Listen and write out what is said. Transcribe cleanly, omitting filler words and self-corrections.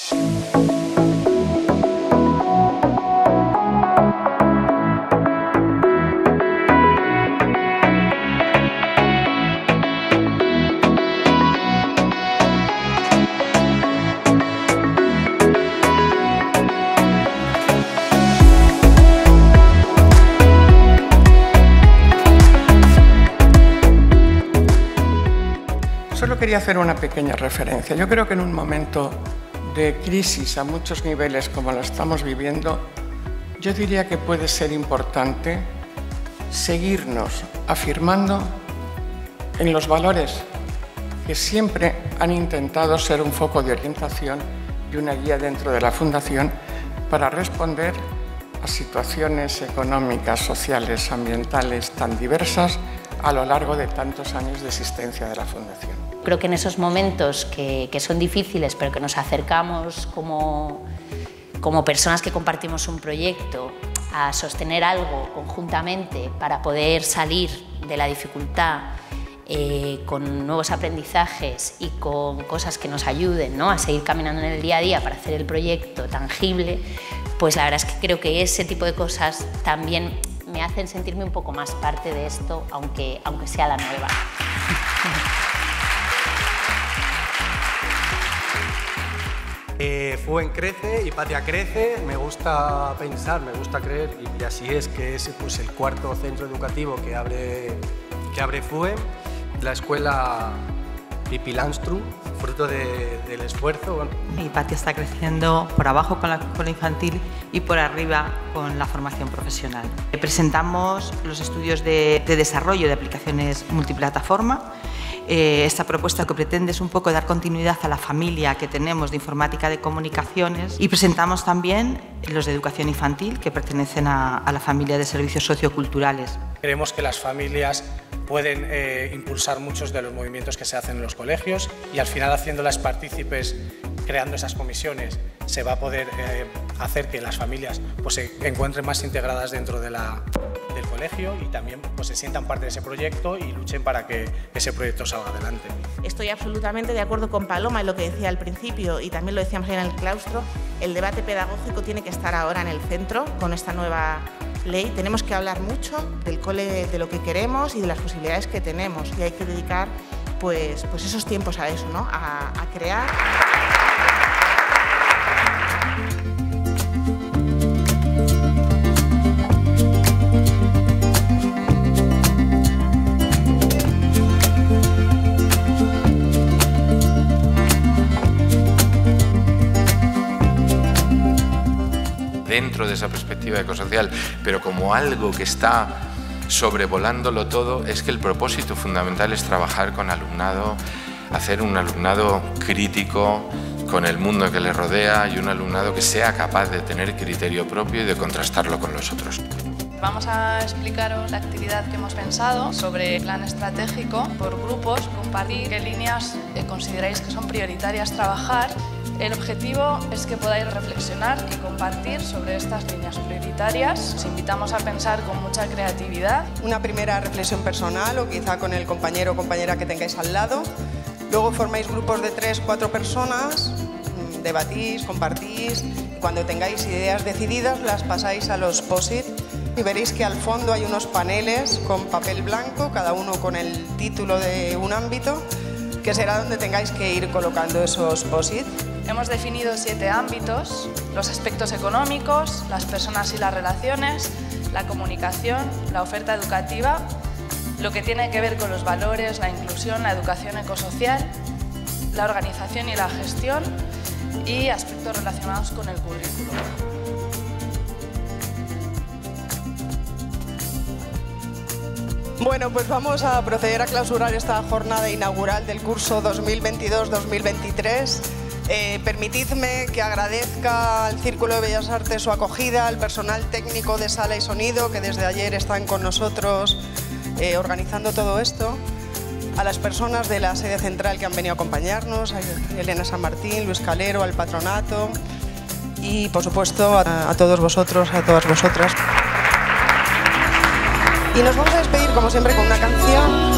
Solo quería hacer una pequeña referencia. Yo creo que en un momento de crisis a muchos niveles como lo estamos viviendo, yo diría que puede ser importante seguirnos afirmando en los valores que siempre han intentado ser un foco de orientación y una guía dentro de la Fundación para responder a situaciones económicas, sociales, ambientales tan diversas a lo largo de tantos años de existencia de la Fundación. Creo que en esos momentos que son difíciles, pero que nos acercamos como personas que compartimos un proyecto a sostener algo conjuntamente para poder salir de la dificultad con nuevos aprendizajes y con cosas que nos ayuden, ¿no?, a seguir caminando en el día a día para hacer el proyecto tangible, pues la verdad es que creo que ese tipo de cosas también me hacen sentirme un poco más parte de esto, aunque sea la nueva. FUEN crece, Hipatia crece, me gusta pensar, me gusta creer, y así es, que es pues, el cuarto centro educativo que abre FUEN, la escuela Pippi Landström, fruto del esfuerzo. Bueno. Hipatia está creciendo por abajo con la escuela infantil y por arriba con la formación profesional. Presentamos los estudios de desarrollo de aplicaciones multiplataforma. Esta propuesta lo que pretende es un poco dar continuidad a la familia que tenemos de informática de comunicaciones, y presentamos también los de educación infantil que pertenecen a la familia de servicios socioculturales. Creemos que las familias pueden impulsar muchos de los movimientos que se hacen en los colegios, y al final, haciéndolas partícipes, creando esas comisiones, se va a poder hacer que las familias pues, se encuentren más integradas dentro del colegio y también pues, se sientan parte de ese proyecto y luchen para que ese proyecto salga adelante. Estoy absolutamente de acuerdo con Paloma en lo que decía al principio, y también lo decíamos en el claustro. El debate pedagógico tiene que estar ahora en el centro con esta nueva ley. Tenemos que hablar mucho del cole, de lo que queremos y de las posibilidades que tenemos, y hay que dedicar pues esos tiempos a eso, ¿no?, a crear. Dentro de esa perspectiva ecosocial, pero como algo que está sobrevolándolo todo, es que el propósito fundamental es trabajar con alumnado, hacer un alumnado crítico con el mundo que le rodea y un alumnado que sea capaz de tener criterio propio y de contrastarlo con los otros. Vamos a explicaros la actividad que hemos pensado sobre el plan estratégico por grupos, compartir qué líneas consideráis que son prioritarias trabajar. El objetivo es que podáis reflexionar y compartir sobre estas líneas prioritarias. Os invitamos a pensar con mucha creatividad. Una primera reflexión personal o quizá con el compañero o compañera que tengáis al lado. Luego formáis grupos de 3 o 4 personas, debatís, compartís. Cuando tengáis ideas decididas las pasáis a los POSIT y veréis que al fondo hay unos paneles con papel blanco, cada uno con el título de un ámbito, que será donde tengáis que ir colocando esos POSIT. Hemos definido 7 ámbitos: los aspectos económicos, las personas y las relaciones, la comunicación, la oferta educativa, lo que tiene que ver con los valores, la inclusión, la educación ecosocial, la organización y la gestión, y aspectos relacionados con el currículo. Bueno, pues vamos a proceder a clausurar esta jornada inaugural del curso 2022-2023. Permitidme que agradezca al Círculo de Bellas Artes su acogida, al personal técnico de sala y sonido que desde ayer están con nosotros organizando todo esto, a las personas de la sede central que han venido a acompañarnos, a Elena San Martín, Luis Calero, al patronato y por supuesto a todos vosotros, a todas vosotras. Y nos vamos a despedir como siempre con una canción